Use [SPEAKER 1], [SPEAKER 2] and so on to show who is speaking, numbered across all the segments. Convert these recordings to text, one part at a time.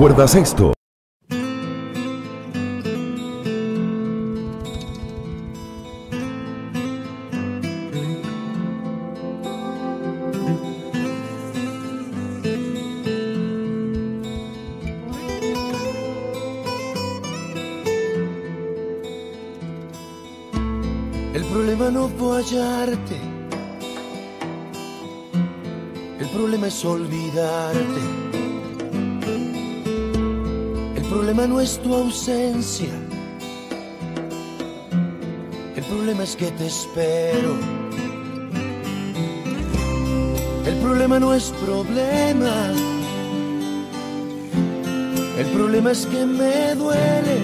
[SPEAKER 1] ¿Recuerdas esto?
[SPEAKER 2] El problema no fue hallarte, el problema es olvidarte. El problema no es tu ausencia, el problema es que te espero. El problema no es problema, el problema es que me duele.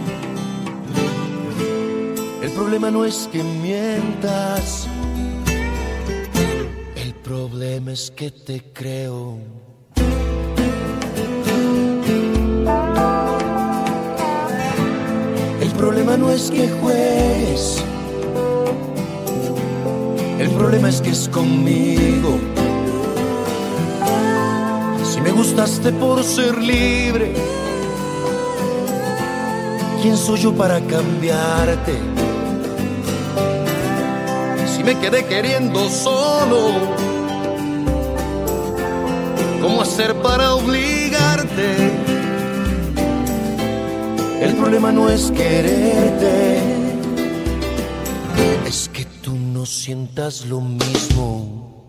[SPEAKER 2] El problema no es que mientas, el problema es que te creo. El problema no es que juegues, el problema es que es conmigo. Si me gustaste por ser libre, ¿quién soy yo para cambiarte? Si me quedé queriendo solo, ¿cómo hacer para obligarte? El problema no es quererte, es que tú no sientas lo mismo.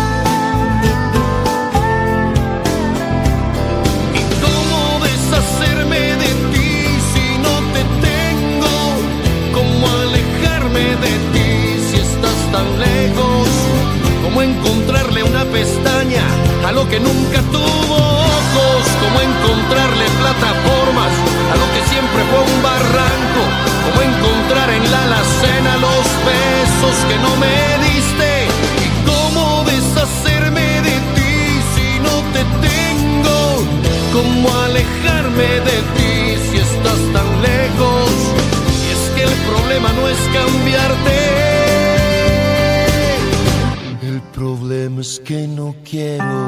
[SPEAKER 2] ¿Y cómo deshacerme de ti si no te tengo? ¿Cómo alejarme de ti si estás tan lejos? ¿Cómo encontrarle una pestaña a lo que nunca tuvo ojos? ¿Cómo encontrarle plataformas a lo que siempre fue un barranco? ¿Cómo encontrar en la alacena los besos que no me diste? ¿Y cómo deshacerme de ti si no te tengo? ¿Cómo alejarme de ti si estás tan lejos? Y es que el problema no es cambiarte, el problema es que no quiero.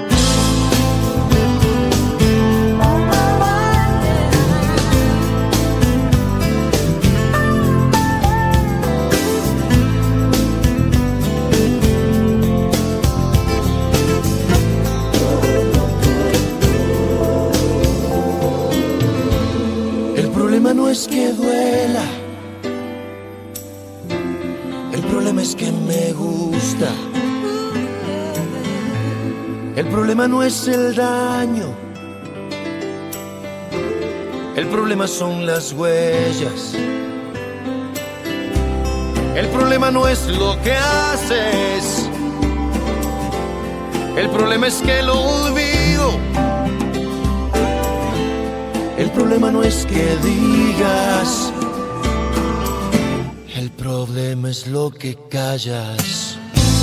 [SPEAKER 2] El problema no es que duela, el problema es que me gusta. El problema no es el daño, el problema son las huellas. El problema no es lo que haces, el problema es que lo olvido. El problema no es que digas, el problema es lo que callas.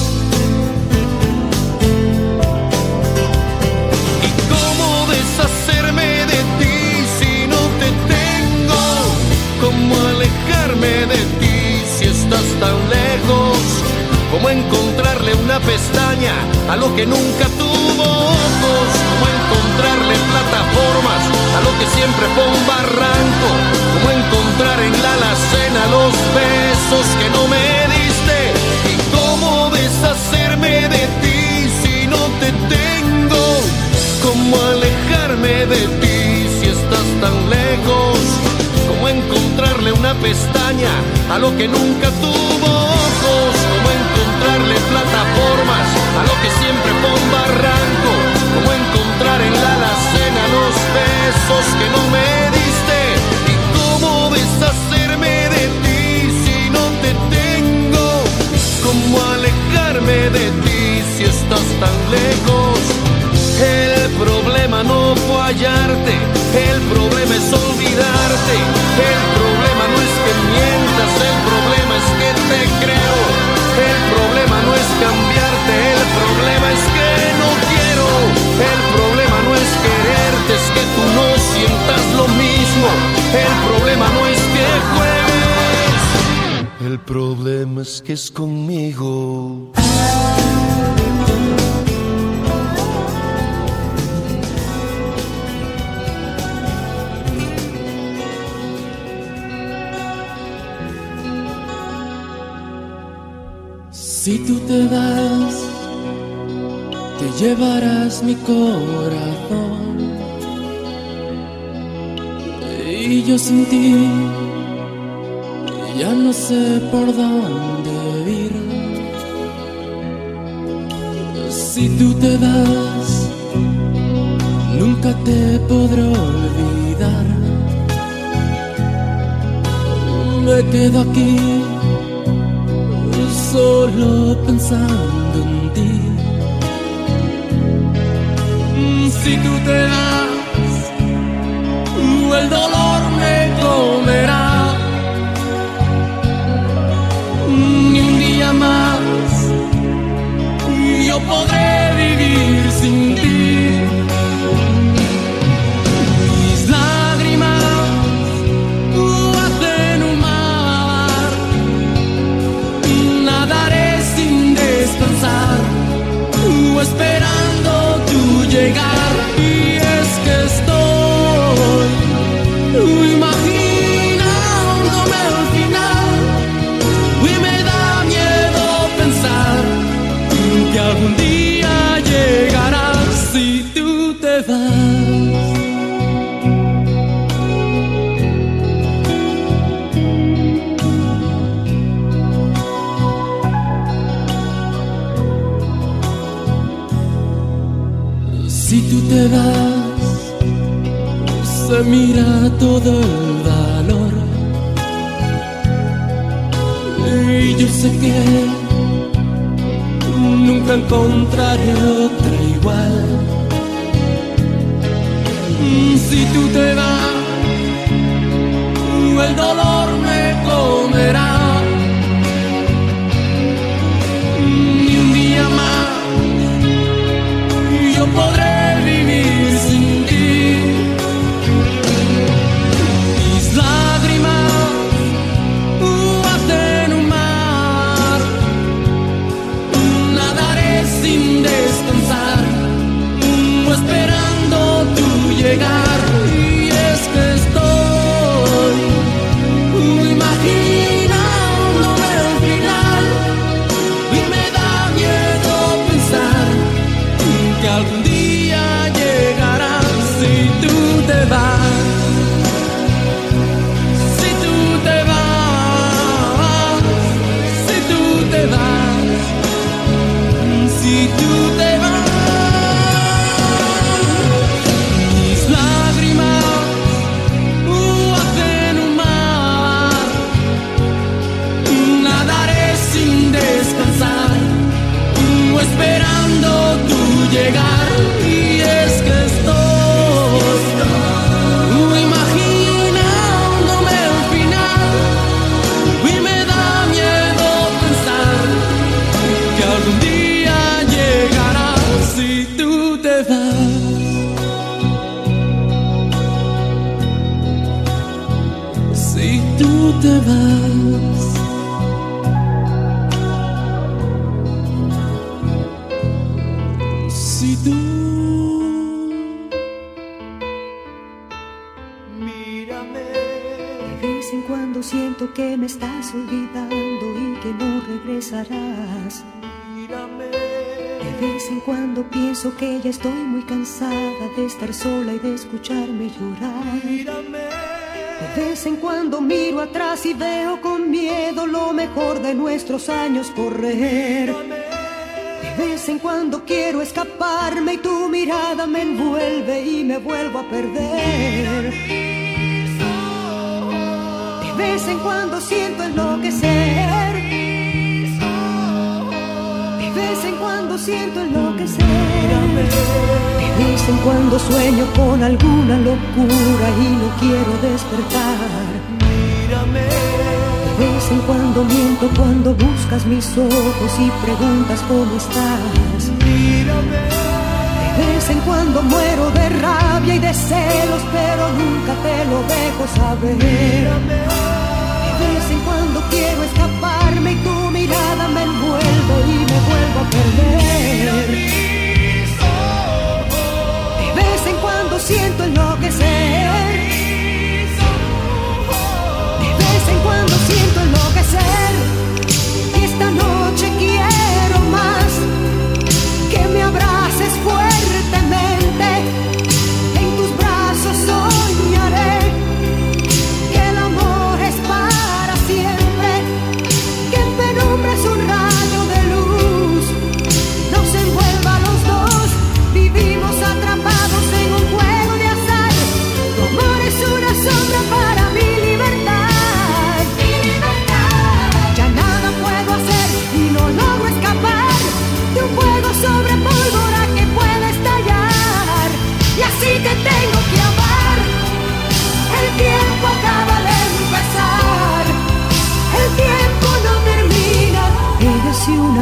[SPEAKER 2] ¿Y cómo deshacerme de ti si no te tengo? ¿Cómo alejarme de ti si estás tan lejos? ¿Cómo encontrarle una pestaña a lo que nunca tuvo ojos? ¿Cómo encontrarle plataformas a lo que siempre fue un barranco? ¿Cómo encontrar en la alacena los besos que no me diste? ¿Y cómo deshacerme de ti si no te tengo? ¿Cómo alejarme de ti si estás tan lejos? ¿Cómo encontrarle una pestaña a lo que nunca tuvo ojos? ¿Cómo encontrarle plataformas a lo que siempre fue un barranco? ¿Cómo encontrar en la alacena los besos que no me diste? ¿Y cómo deshacerme de ti si no te tengo? ¿Cómo alejarme de ti si estás tan lejos? El problema no fue hallarte, el problema es olvidarte. El problema no es que mientas, el problema es que te creo. El problema no es cambiarte, el problema es que no quiero. El problema no es quererte, es que tú no sientas lo mismo. El problema no es que juegues, el problema es que es conmigo.
[SPEAKER 1] Si tú te vas, te llevarás mi corazón, y yo sin ti ya no sé por dónde ir. Si tú te vas, nunca te podré olvidar. Me quedo aquí solo pensando en ti. Si tú te vas, el dolor me comerá. Ni un día más yo podré vivir sin ti. Mis lágrimas hacen un mar, nadaré sin descansar, esperando tu llegar. Y es que estoy imaginándome al final, y me da miedo pensar que algún día llegarás. Si tú te vas, si tú te vas, se mira todo el valor, y yo sé que nunca encontraré otra igual. Si tú te vas, el dolor me comerá. Ni un día más yo podré vivir sin ti. Mis lágrimas hacen un mar, nadaré sin descansar, esperando tu llegar. Y es que estoy imaginándome al final, y me da miedo pensar que algún día llegarás. Si tú te vas, si tú te vas, si tú te vas, si tú te vas. Mis lágrimas hacen un mar, nadaré sin descansar, esperando tu llegar. Y es que estoy imaginándome al final, y me da miedo pensar que algún día llegarás. Si tú te vas, si tú te vas. Si tú
[SPEAKER 2] Mírame,
[SPEAKER 3] De vez en cuando siento que me estás olvidando y que no regresarás.
[SPEAKER 2] mírame,
[SPEAKER 3] De vez en cuando pienso que ya estoy muy cansada de estar sola y de escucharme llorar.
[SPEAKER 2] mírame.
[SPEAKER 3] De vez en cuando miro atrás y veo con miedo lo mejor de nuestros años correr. De vez en cuando quiero escaparme y tu mirada me envuelve y me vuelvo a perder. De vez en cuando siento enloquecer. De vez en cuando siento enloquecer. De vez en cuando sueño con alguna locura y no quiero despertar.
[SPEAKER 2] Mírame,
[SPEAKER 3] De vez en cuando miento cuando buscas mis ojos y preguntas cómo estás.
[SPEAKER 2] mírame,
[SPEAKER 3] De vez en cuando muero de rabia y de celos, pero nunca te lo dejo saber. De vez en cuando quiero escaparme y tu mirada me envuelve y me vuelvo a perder. De vez en cuando siento enloquecer. De vez en cuando siento enloquecer. Y esta noche quiero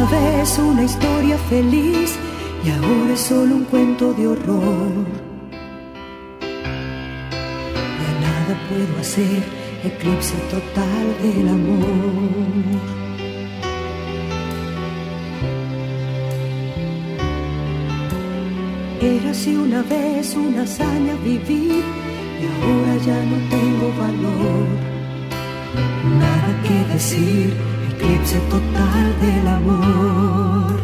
[SPEAKER 3] una vez una historia feliz y ahora es solo un cuento de horror. Ya nada puedo hacer, eclipse total del amor. Era así una vez una hazaña vivir y ahora ya no tengo valor. Nada que decir, eclipse total del amor.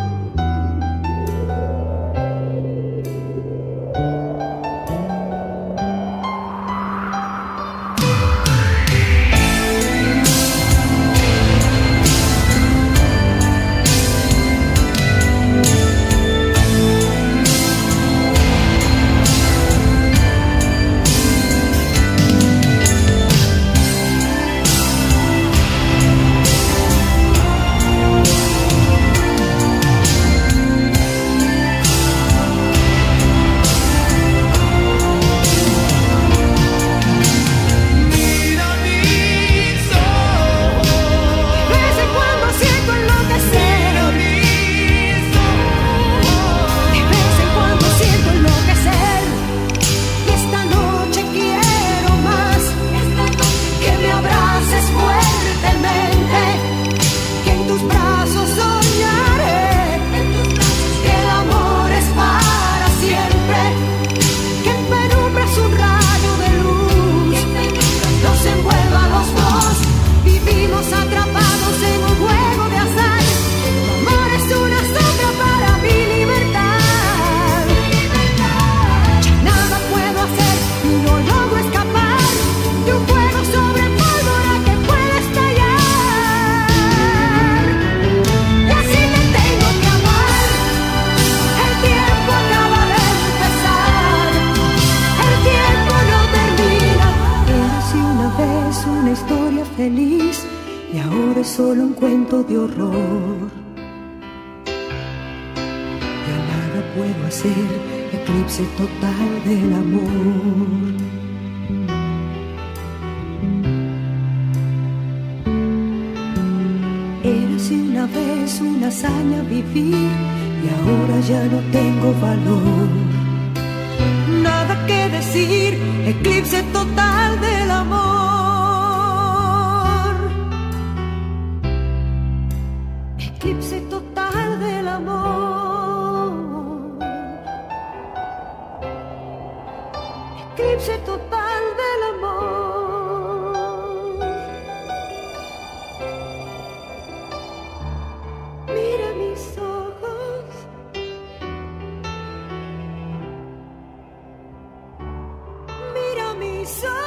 [SPEAKER 3] Y ahora es solo un cuento de horror. Ya nada puedo hacer, eclipse total del amor. Era así una vez una hazaña vivir y ahora ya no tengo valor. Nada que decir, eclipse total del amor. Eclipse total del amor. Eclipse total del amor. Mira mis ojos. Mira mis ojos.